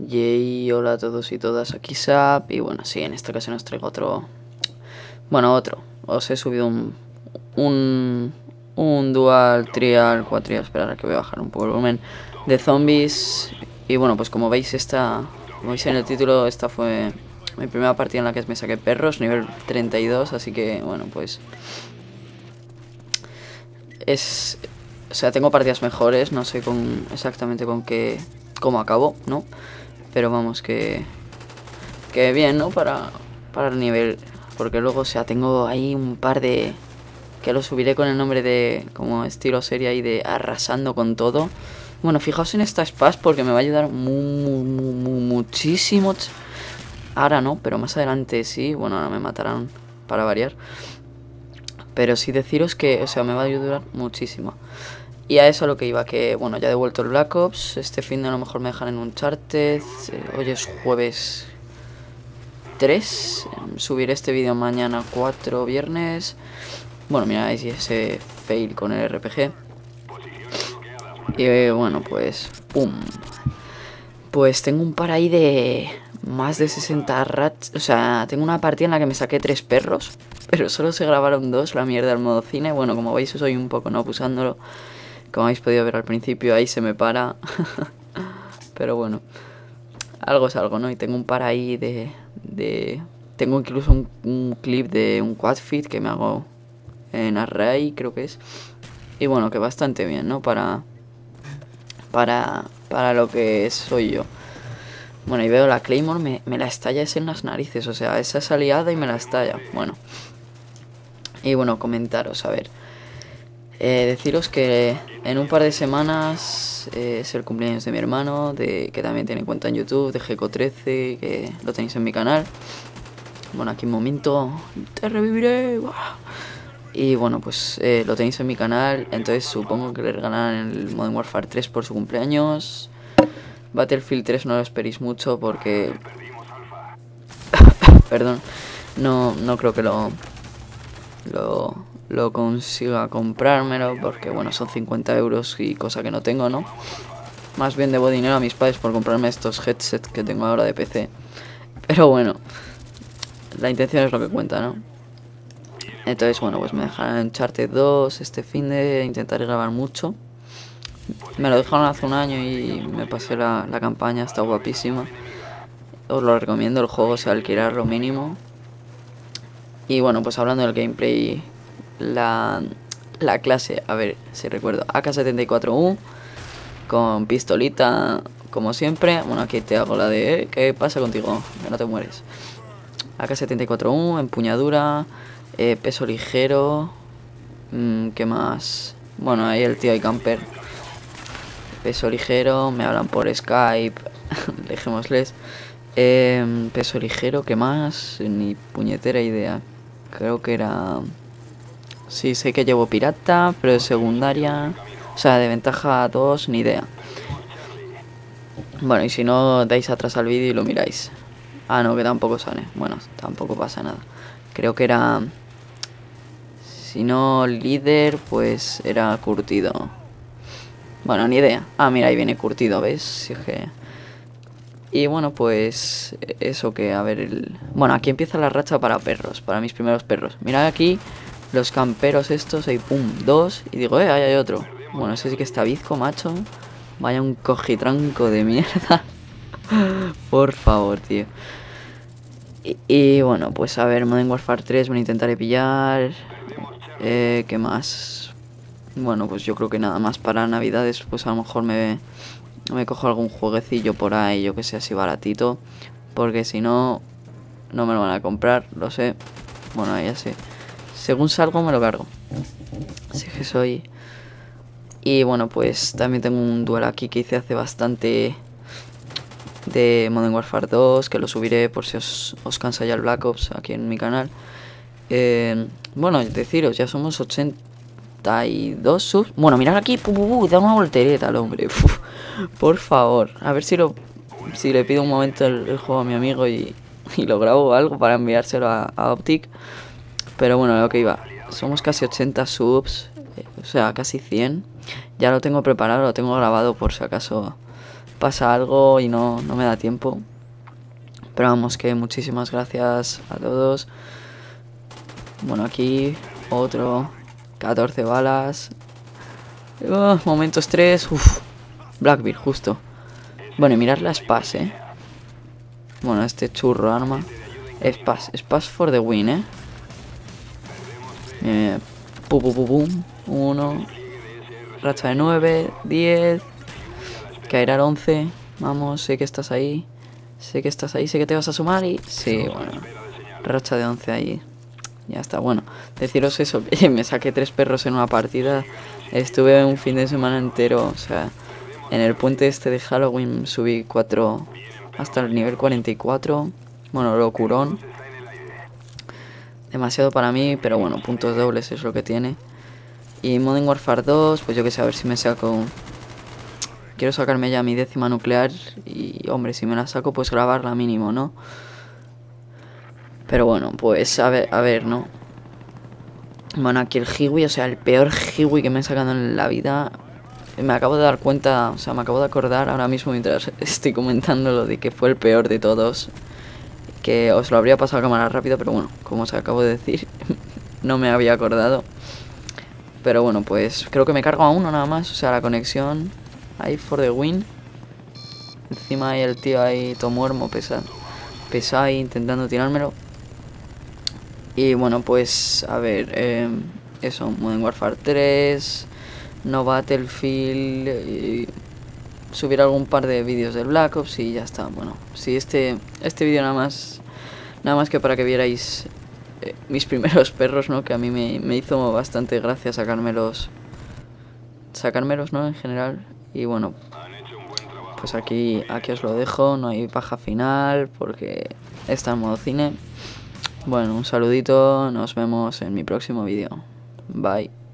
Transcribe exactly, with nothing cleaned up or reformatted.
Yay, hola a todos y todas, aquí Sap. Y bueno, sí, en esta ocasión os traigo otro. Bueno, otro. Os he subido un. Un. Un dual, trial, cuatrial. Esperar a que voy a bajar un poco el volumen. De zombies. Y bueno, pues como veis, esta. Como veis en el título, esta fue mi primera partida en la que me saqué perros, nivel treinta y dos. Así que, bueno, pues. Es. O sea, tengo partidas mejores, no sé con exactamente con qué. Cómo acabo, ¿no? Pero vamos, que. Que bien, ¿no? Para, para el nivel. Porque luego, o sea, tengo ahí un par de. Que lo subiré con el nombre de. Como estilo serie ahí de arrasando con todo. Bueno, fijaos en esta Spaz porque me va a ayudar mu, mu, mu, mu, muchísimo. Ahora no, pero más adelante sí. Bueno, ahora me matarán para variar. Pero sí deciros que, o sea, me va a ayudar muchísimo. Y a eso a lo que iba, que bueno, ya he devuelto el Black Ops. Este fin de a lo mejor me dejan en Uncharted. Eh, hoy es jueves tres. Subiré este vídeo mañana cuatro, viernes. Bueno, mira, ahí sí ese fail con el R P G. Y eh, bueno, pues pum. Pues tengo un par ahí de más de sesenta rats. O sea, tengo una partida en la que me saqué tres perros, pero solo se grabaron dos, la mierda del modo cine. Bueno, como veis soy un poco no abusándolo. Como habéis podido ver al principio, ahí se me para. Pero bueno, algo es algo, ¿no? Y tengo un par ahí de... de... Tengo incluso un, un clip de un quad feed que me hago en Array, creo que es. Y bueno, que bastante bien, ¿no? Para... Para... Para lo que soy yo. Bueno, y veo la Claymore, me, me la estalla es en las narices. O sea, esa es aliada y me la estalla. Bueno. Y bueno, comentaros, a ver. Eh, deciros que en un par de semanas eh, es el cumpleaños de mi hermano, de, que también tiene cuenta en YouTube, de Geco trece, que lo tenéis en mi canal. Bueno, aquí un momento, te reviviré. ¡Wow! Y bueno, pues eh, lo tenéis en mi canal, entonces supongo que le regalarán el Modern Warfare tres por su cumpleaños. Battlefield tres no lo esperéis mucho porque... Perdón, no, no creo que lo... Lo... lo consiga comprármelo porque bueno, son cincuenta euros y cosa que no tengo, ¿no? Más bien debo dinero a mis padres por comprarme estos headsets que tengo ahora de P C. Pero bueno, la intención es lo que cuenta, ¿no? Entonces bueno, pues me dejarán Uncharted dos este fin de, intentaré grabar mucho. Me lo dejaron hace un año y me pasé la, la campaña, está guapísima. Os lo recomiendo, el juego se va a alquilar lo mínimo. Y bueno, pues hablando del gameplay, la, la clase, a ver si recuerdo, A K setenta y cuatro U, con pistolita, como siempre. Bueno, aquí te hago la de, eh, ¿qué pasa contigo? Que no te mueres. A K setenta y cuatro U, empuñadura, eh, peso ligero, mmm, ¿qué más? Bueno, ahí el tío y camper. Peso ligero, me hablan por Skype, dejémosles. Eh, peso ligero, ¿qué más? Ni puñetera idea. Creo que era... Sí, sé que llevo pirata, pero de secundaria... O sea, de ventaja dos, ni idea. Bueno, y si no, dais atrás al vídeo y lo miráis. Ah, no, que tampoco sale. Bueno, tampoco pasa nada. Creo que era... Si no líder, pues era curtido. Bueno, ni idea. Ah, mira, ahí viene curtido, ¿ves? Si es que... Y bueno, pues eso que, a ver, el... Bueno, aquí empieza la racha para perros, para mis primeros perros. Mirad aquí los camperos estos, ahí pum, dos. Y digo, eh, ahí hay otro. Bueno, ese sí que está bizco, macho. Vaya un cojitranco de mierda. Por favor, tío. Y, y bueno, pues a ver, Modern Warfare tres me lo intentaré pillar. Eh, ¿qué más? Bueno, pues yo creo que nada más para Navidades, pues a lo mejor me... Me cojo algún jueguecillo por ahí, yo que sé, así baratito. Porque si no, no me lo van a comprar, lo sé. Bueno, ya sé. Según salgo me lo cargo. Así que soy... Y bueno, pues también tengo un duel aquí que hice hace bastante de Modern Warfare dos, que lo subiré por si os, os cansa ya el Black Ops aquí en mi canal. Eh, bueno, deciros, ya somos ochenta y dos subs. Bueno, mirad aquí, pu, pu, pu, da una voltereta al hombre. Uf, por favor, a ver si lo si le pido un momento el, el juego a mi amigo y, y lo grabo o algo para enviárselo a, a Optic. Pero bueno, lo que iba, somos casi ochenta subs, eh, o sea, casi cien. Ya lo tengo preparado, lo tengo grabado por si acaso pasa algo y no, no me da tiempo. Pero vamos, que muchísimas gracias a todos. Bueno, aquí otro catorce balas. Uh, momentos tres. Uff, Blackbeard, justo. Bueno, y mirar la Spas, eh. Bueno, este churro arma. Spas, Spas for the win, eh. eh pum, pum, pum, pum. Uno. Racha de nueve, diez. Caerá once. Vamos, sé que estás ahí. Sé que estás ahí, sé que te vas a sumar y... Sí, bueno. Racha de once ahí. Ya está, bueno. Deciros eso, que me saqué tres perros en una partida. Estuve un fin de semana entero, o sea... En el puente este de Halloween subí cuatro hasta el nivel cuarenta y cuatro. Bueno, locurón. Demasiado para mí, pero bueno, puntos dobles es lo que tiene. Y Modern Warfare dos, pues yo que sé, a ver si me saco... Quiero sacarme ya mi décima nuclear y, hombre, si me la saco, pues grabarla mínimo, ¿no? Pero bueno, pues a ver, a ver, ¿no? Bueno, aquí el Hiwi, o sea, el peor Hiwi que me he sacado en la vida... Me acabo de dar cuenta, o sea, me acabo de acordar ahora mismo mientras estoy comentando lo de que fue el peor de todos. Que os lo habría pasado a cámara rápido, pero bueno, como os acabo de decir, no me había acordado. Pero bueno, pues creo que me cargo a uno nada más, o sea, la conexión ahí for the win. Encima hay el tío ahí todo muermo, pesa, pesa ahí intentando tirármelo. Y bueno, pues a ver, eh, eso, Modern Warfare tres... No Battlefield, y subir algún par de vídeos del Black Ops y ya está. Bueno, sí, este este vídeo nada más nada más que para que vierais eh, mis primeros perros, ¿no? Que a mí me, me hizo bastante gracia sacármelos, sacármelos, ¿no? En general. Y bueno, pues aquí, aquí os lo dejo, no hay paja final porque está en modo cine. Bueno, un saludito, nos vemos en mi próximo vídeo. Bye.